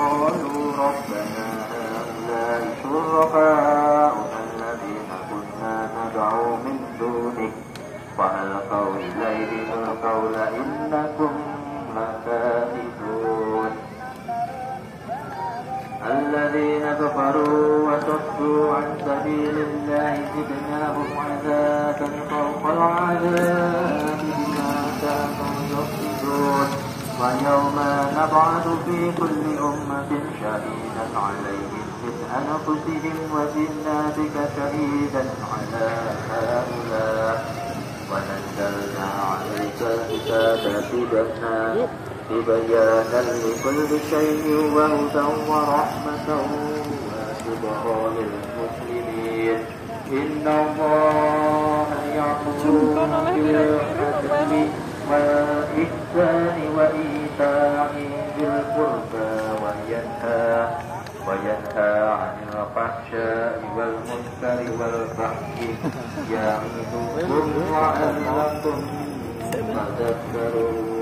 قالوا ربنا هؤلاء شركاؤنا الذين كنا ندعو من دونك فألقوا إليهم القول إنكم لكاذبون الذين كفروا وصدوا عن سبيل الله زدناهم عذابا فوق العذاب بما كانوا يفسدون ويوم نبعث في كل أمة شهيدا عليهم من أنفسهم وجئنا بك شهيدا على هؤلاء ونزلنا عليك الكتاب بيانا لكل شيء وهدى ورحمة وذكرى للمسلمين إن الله يأمر بالعدل والإحسان وإيتاء ذي القربى وينهى عن الفحشاء والمنكر والبغي يعظكم لعلكم تذكرون